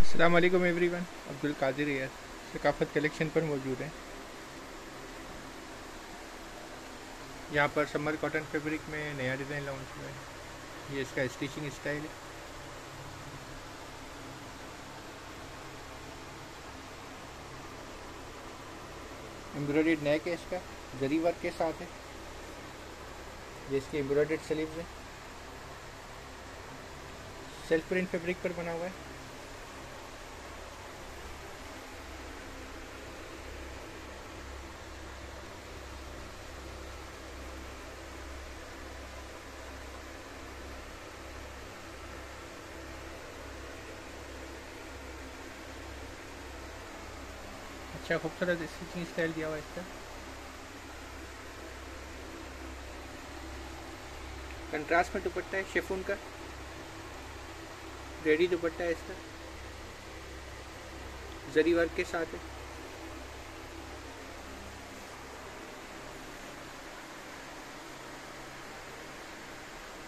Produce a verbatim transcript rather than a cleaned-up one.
अस्सलाम वालेकुम एवरीवन। अब्दुल कादिर है, सकाफत कलेक्शन पर मौजूद है। यहाँ पर समर कॉटन फैब्रिक में नया डिज़ाइन लॉन्च हुआ है। ये इसका स्टिचिंग स्टाइल है। एम्ब्रॉयडर्ड नेक है इसका, जरी वर्क के साथ है। ये इसके एम्ब्रॉयडर्ड स्लीव्स है। सेल्फ प्रिंट फैब्रिक पर बना हुआ है। अच्छा खूबसूरत स्टिचिंग स्टाइल दिया हुआ है इसका। कंट्रास्ट में दुपट्टा है शिफॉन का, रेडी दुपट्टा है इसका, जरी वर्क के साथ है।